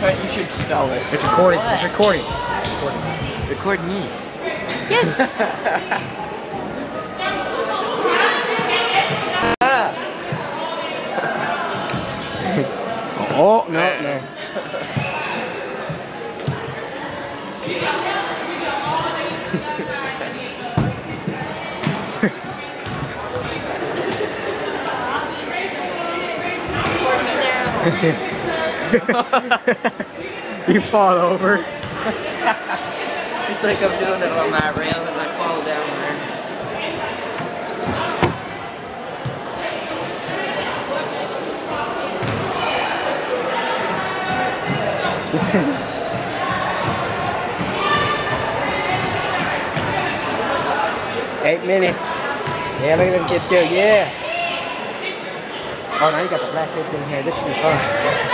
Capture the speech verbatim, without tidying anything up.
You should spell it. It's recording. What? It's recording. It's recording. Record me. Yes. Oh, no, no. You fall over. It's like I'm doing it on that rail and I fall down there. Eight minutes. Yeah, look at them kids go. Yeah. Oh, now you got the black kids in here. This should be fun.